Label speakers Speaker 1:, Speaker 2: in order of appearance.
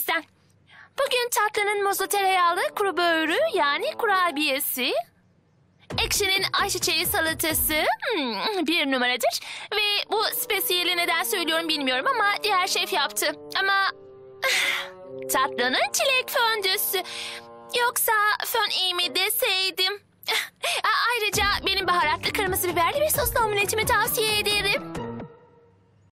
Speaker 1: bizden. Bugün tatlının muzlu tereyağlı kuru böğürü yani kurabiyesi. Ekşinin ayçiçeği salatası bir numaradır. Ve bu spesiyeli neden söylüyorum bilmiyorum ama diğer şef yaptı. Ama tatlının çilek fondösü. Yoksa fön iyi mi deseydim. Ayrıca benim baharatlı kırmızı biberli bir soslu omletimi tavsiye ederim.